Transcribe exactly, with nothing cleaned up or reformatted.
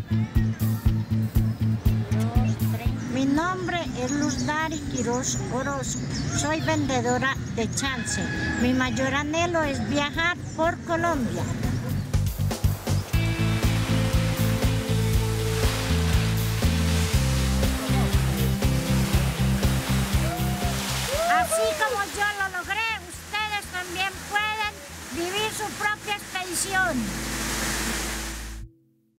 Mi nombre es Luz Dari Quiroz Orozco. Soy vendedora de chance. Mi mayor anhelo es viajar por Colombia. Así como yo lo logré, ustedes también pueden vivir su propia expedición.